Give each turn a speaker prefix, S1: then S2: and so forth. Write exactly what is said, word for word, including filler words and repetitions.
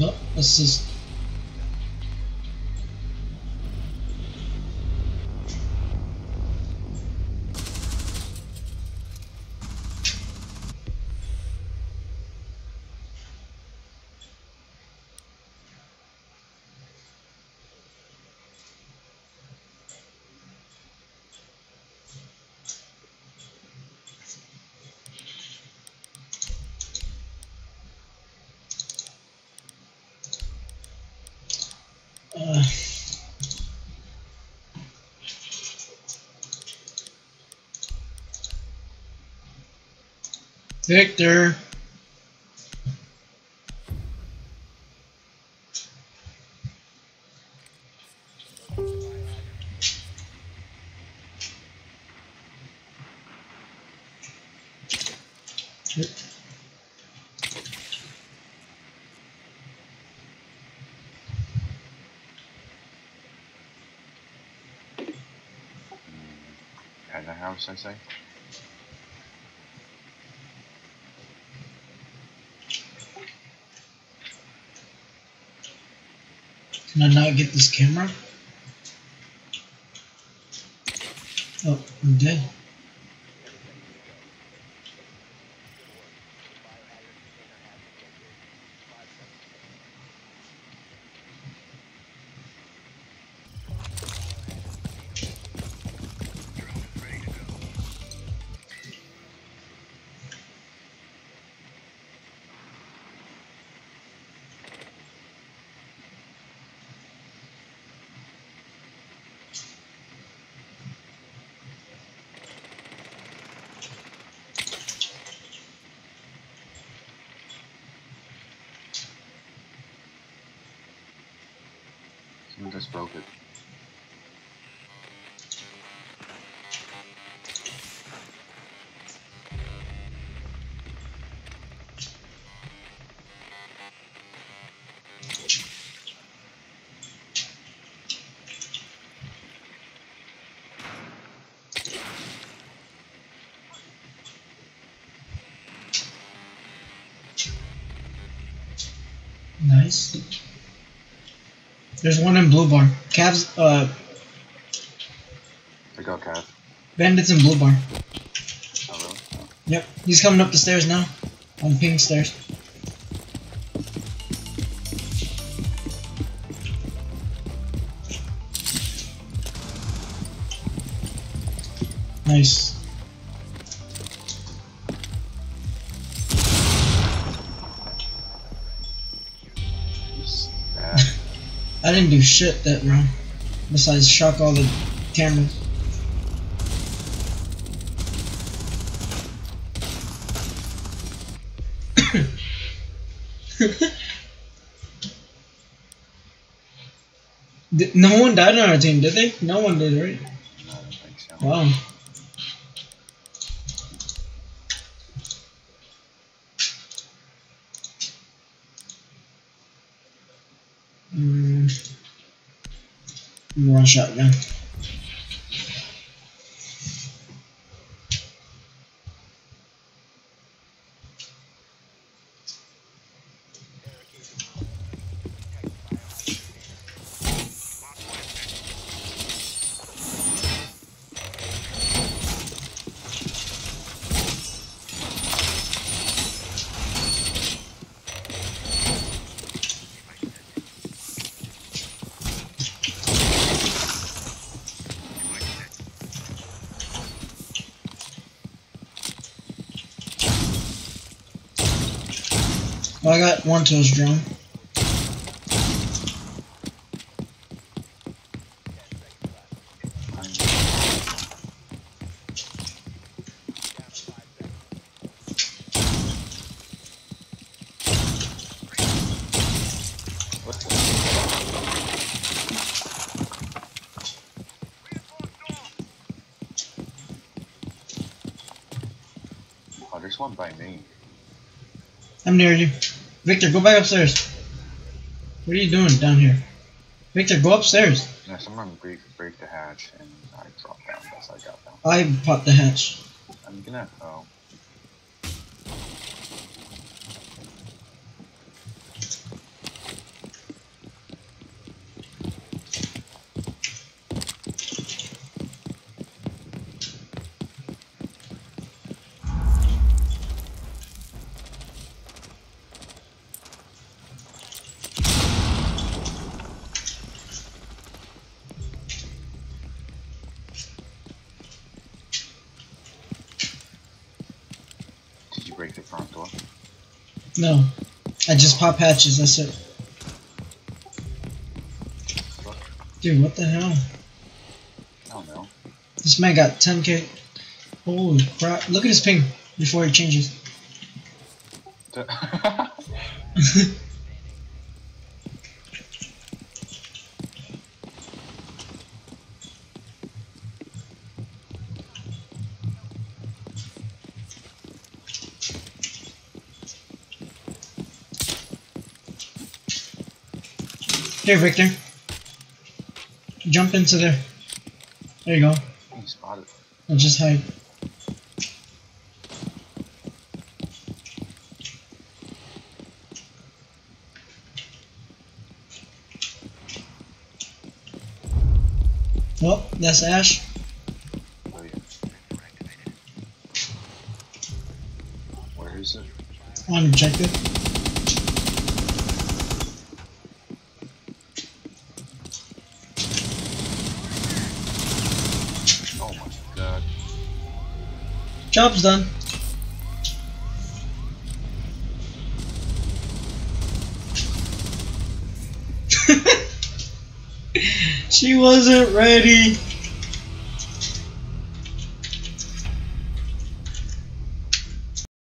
S1: No, this is. Uh, Victor.
S2: At the house, I say.
S1: Can I not get this camera? Oh, I'm dead.
S2: Someone just broke it.
S1: Nice. There's one in blue bar. Cavs, uh,
S2: I got Cav.
S1: bandits in blue bar.
S2: Oh, really? Oh.
S1: Yep, he's coming up the stairs now. On pink stairs. Nice. I didn't do shit that round, besides shock all the cameras. Did, no one died on our team, did they? No one did, right?
S2: No, I don't think so.
S1: Wow. Mm. One shotgun. Well, I got one to his drone.
S2: Oh, there's one by me.
S1: I'm near you. Victor, go back upstairs. What are you doing down here? Victor, go upstairs.
S2: Yeah, someone break, break the hatch and I dropped down. That's how I got down.
S1: I popped the hatch.
S2: I'm gonna. Oh. break the front door?
S1: No. I just pop hatches, that's it.
S2: What?
S1: Dude, what the hell?
S2: I don't know.
S1: This man got ten K. Holy crap. Look at his ping before he changes. Here, Victor. Jump into there. There you go.
S2: He spotted.
S1: I'll just hide. Well, that's Ash.
S2: Oh, yeah. Where is it?
S1: On objective.
S2: Oh my god.
S1: Job's done. She wasn't ready.